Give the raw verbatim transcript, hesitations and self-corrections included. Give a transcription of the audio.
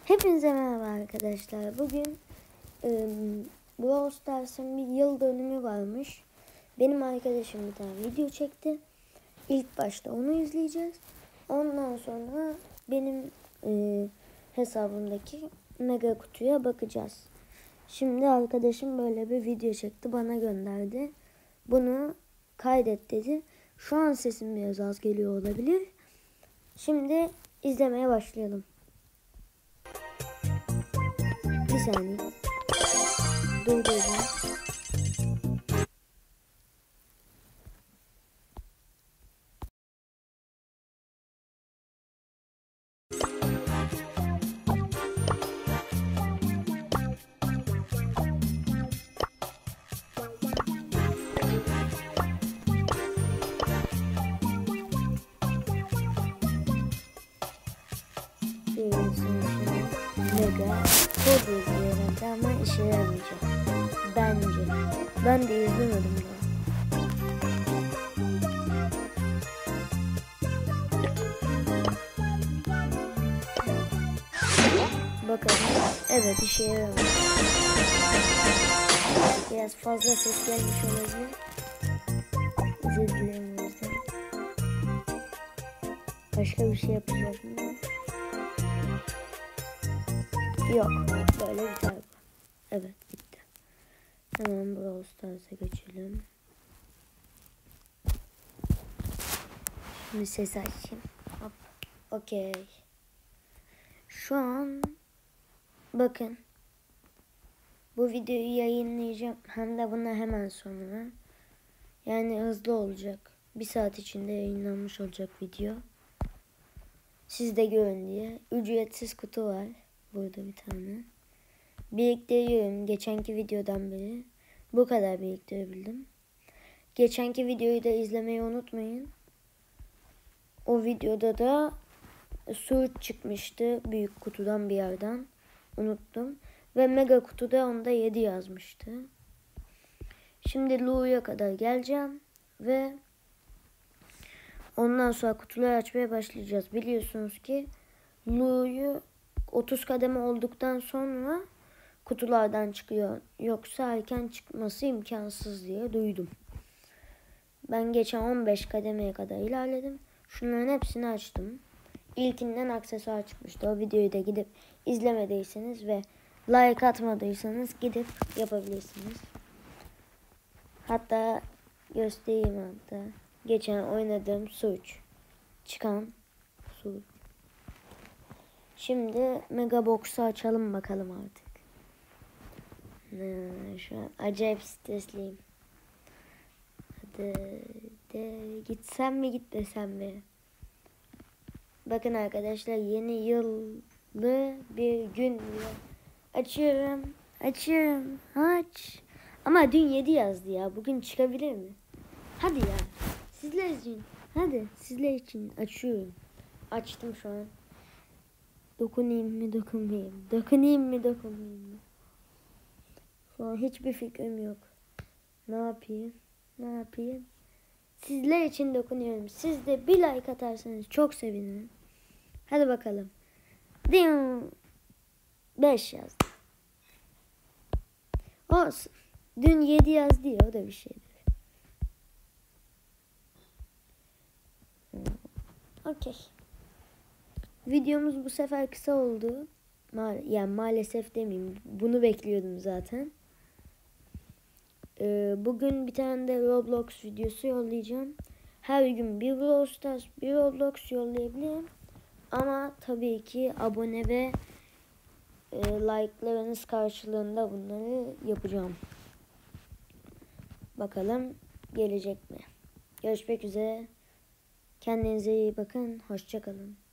Hepinize merhaba arkadaşlar. Bugün ıı, Brawl Stars'ın bir yıl dönümü varmış. Benim arkadaşım bir tane video çekti. İlk başta onu izleyeceğiz. Ondan sonra benim ıı, hesabımdaki mega kutuya bakacağız. Şimdi arkadaşım böyle bir video çekti, bana gönderdi. Bunu kaydet dedi. Şu an sesim biraz az geliyor olabilir. Şimdi izlemeye başlayalım. Bir saniye. Durduracağım. Mega çok izliyorum ama işe yaramayacak. Bence. Ben de izlemedim daha. Bakalım. Evet, işe yaramayacak. Biraz fazla ses gelmiş olabilir. Özür dilerim o yüzden. Başka bir şey yapacak mı? Yok. Böyle bir tane. Evet, bitti. Hemen Brawl Stars'a geçelim. Şimdi ses açayım. Hop. Okey. Şu an bakın. Bu videoyu yayınlayacağım. Hem de buna hemen sonra. Yani hızlı olacak. Bir saat içinde yayınlanmış olacak video. Siz de görün diye. Ücretsiz kutu var. Burada bir tane. Biriktiriyorum. Geçenki videodan beri. Bu kadar biriktirebildim. Geçenki videoyu da izlemeyi unutmayın. O videoda da Surge çıkmıştı. Büyük kutudan bir yerden. Unuttum. Ve mega kutuda onda yedi yazmıştı. Şimdi Lu'ya kadar geleceğim. Ve ondan sonra kutuları açmaya başlayacağız. Biliyorsunuz ki Lu'yu otuz kademe olduktan sonra kutulardan çıkıyor. Yoksa erken çıkması imkansız diye duydum. Ben geçen on beş kademeye kadar ilerledim. Şunların hepsini açtım. İlkinden aksesuar çıkmıştı. O videoyu da gidip izlemediyseniz ve like atmadıysanız gidip yapabilirsiniz. Hatta göstereyim hatta. Geçen oynadığım Surge. Çıkan Surge. Şimdi Mega Box'u açalım bakalım artık. Ee, şu an acayip stresliyim. Hadi de gitsem mi gitmesem mi? Bakın arkadaşlar, yeni yıllı bir gün diyor. Açıyorum. Açıyorum. Aç. Ama dün yedi yazdı ya. Bugün çıkabilir mi? Hadi ya. Sizler için. Hadi sizler için açıyorum. Açtım şu an. Dokunayım mı dokunmayayım? Dokunayım mı dokunmayayım mı? Şu an hiçbir fikrim yok. Ne yapayım? Ne yapayım? Sizler için dokunuyorum. Siz de bir like atarsanız çok sevinirim. Hadi bakalım. beş yazdı. Olsun. Dün yedi yazdı ya, o da bir şeydir. Okey. Videomuz bu sefer kısa oldu. Ma yani maalesef demeyeyim. Bunu bekliyordum zaten. Ee, bugün bir tane de Roblox videosu yollayacağım. Her gün bir Brawl Stars, bir Roblox yollayabilirim. Ama tabii ki abone ve e, like'larınız karşılığında bunları yapacağım. Bakalım gelecek mi? Görüşmek üzere. Kendinize iyi bakın. Hoşça kalın.